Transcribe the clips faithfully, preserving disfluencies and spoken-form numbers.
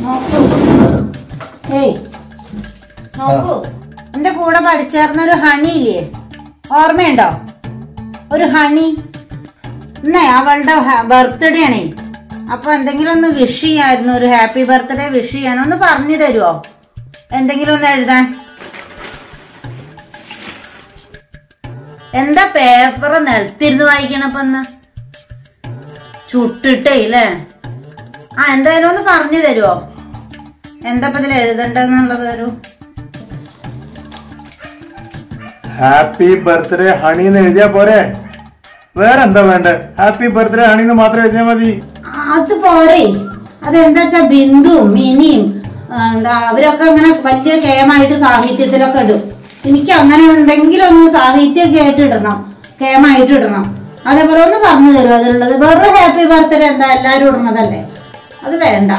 ഏയ് നോക്കൂ, എന്റെ കൂടെ പഠിച്ചേർന്നൊരു ഹണി ഇല്ലേ, ഓർമ്മയുണ്ടോ? ഒരു ഹണി. ഇന്നേ അവളുടെ ബർത്ത്ഡേ ആണേ. അപ്പൊ എന്തെങ്കിലും ഒന്ന് വിഷ് ചെയ്യായിരുന്നു, ഒരു ഹാപ്പി ബർത്ത്ഡേ വിഷ് ചെയ്യാൻ ഒന്ന് പറഞ്ഞു തരുമോ? എന്തെങ്കിലും ഒന്ന് എഴുതാൻ. എന്താ പേപ്പർ നിലത്തിരുന്ന് വായിക്കണപ്പോ ഒന്ന് ചുട്ടിട്ടേ ഇല്ലേ? ആ എന്തായാലും ഒന്ന് പറഞ്ഞു തരുമോ? എന്താ ഇപ്പൊ ഇതിൽ എഴുതണ്ടെന്നുള്ളത്? ഒരു ഹാപ്പി ബർത്ത്ഡേ ഹണി എന്ന് എഴുതിയാ പോരെ? വേറെ എന്താ വേണ്ടേ? ഹാപ്പി ബർത്ത്ഡേ ഹണി എന്ന് മാത്രം എഴുതിയാൽ മതി. അത് പോരെ. അതെന്താ വെച്ചാ ബിന്ദുവും മിനിയും എന്താ അവരൊക്കെ അങ്ങനെ വലിയ കേമായിട്ട് സാഹിത്യത്തിലൊക്കെ ഇടും. എനിക്ക് അങ്ങനെ എന്തെങ്കിലും ഒന്ന് സാഹിത്യമൊക്കെ ആയിട്ട് ഇടണം, കേമായിട്ട് ഇടണം. അതേപോലെ ഒന്ന് പറഞ്ഞു തരും അതിലുള്ളത്. വെറും ഹാപ്പി ബർത്ത്ഡേ എന്താ എല്ലാരും ഇടുന്നതല്ലേ, അത് വേണ്ട.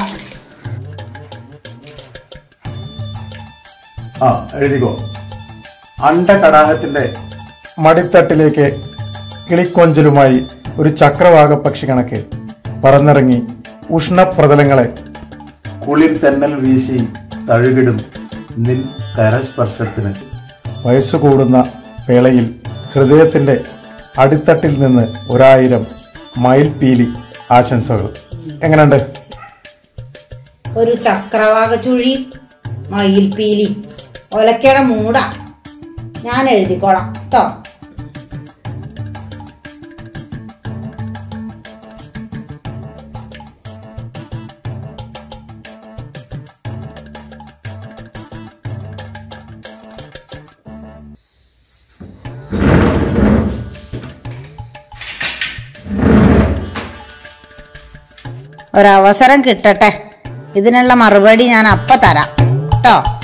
ആ എഴുതിക്കോ. അണ്ടകടാഹത്തിന്റെ മടിത്തട്ടിലേക്ക് കിളിക്കൊഞ്ചലുമായി ഒരു ചക്രവാക പക്ഷി കണക്ക് പറന്നിറങ്ങി ഉഷ്ണപ്രതലങ്ങളെ കുളിർ തെന്നൽ വീശി തഴുകിടും നിൻ കരസ്പർശത്തിന്. വയസ്സു കൂടുന്ന വേളയിൽ ഹൃദയത്തിന്റെ അടിത്തട്ടിൽ നിന്ന് ഒരായിരം മയിൽപീലി ആശംസകൾ. എങ്ങനെയുണ്ട്? ഒരു ചക്രവാക ചുഴി, മയിൽപീലി, ഒലക്കയുടെ മൂട. ഞാൻ എഴുതിക്കോളാം കേട്ടോ. ഒരവസരം കിട്ടട്ടെ, ഇതിനുള്ള മറുപടി ഞാൻ അപ്പ തരാം കേട്ടോ.